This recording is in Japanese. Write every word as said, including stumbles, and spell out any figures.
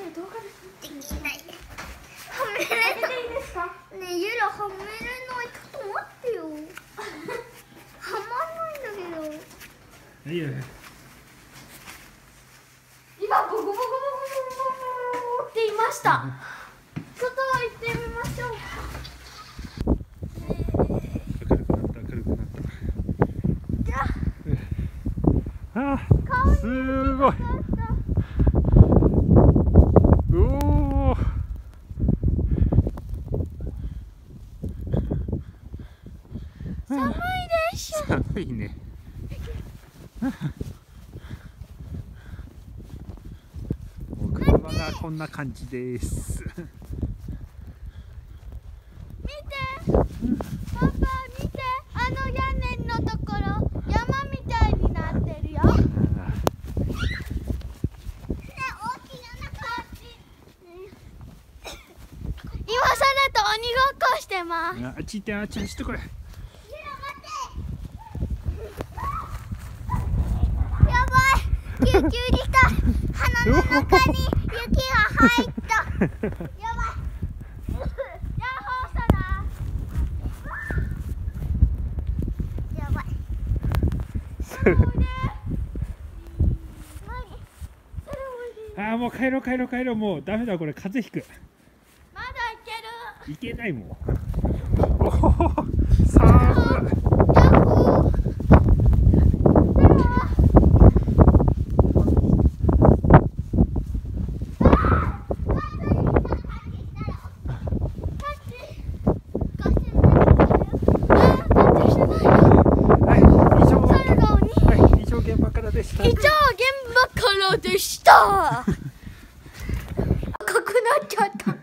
ね動画でできない。はめれ開けていいですか？ ねえ、ゆらはめれない。ちょっと待ってよ。はまんないんだけど。 いいよね。 今ボコボコボコボコボコって言いました。外行ってみましょう。 明るくなった明るくなった。ああ、すごい。おお。 寒いでしょ。 寒いね。車がこんな感じです。 見て、パパ見て、あの屋根のところ山みたいになってるよ。ね、大きな感じ。今さらと鬼ごっこしてます。 あっち行ってあっちにしてこれ。 やばい、救急に来た。鼻の中に雪が入った。やばい。ヤッホーサラ。やばい。 ああ、もう帰ろう帰ろう帰ろう。もうダメだこれ、風邪ひく。 まだいける。 いけないもん。おお、寒い。 以上、現場からでした。赤くなっちゃった。